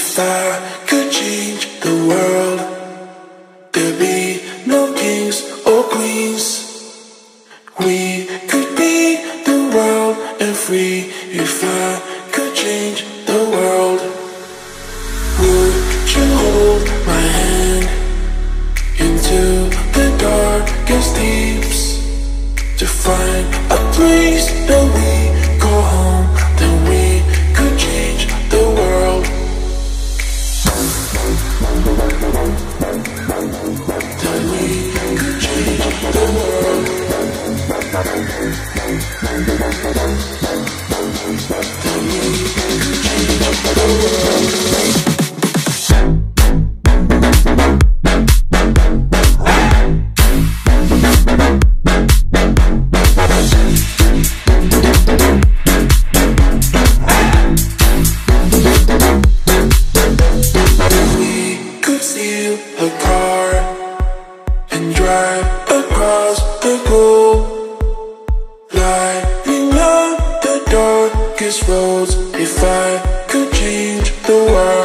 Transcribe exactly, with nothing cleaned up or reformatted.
If I could change the world, there'd be no kings or queens. We could be the world and free. If I could change the world, would you hold my hand into the darkest deeps to find a place that we call home? Then we could change the world. Then we could change the world. Then we could change the world. A car and drive across the globe, lighting up the darkest roads. If I could change the world.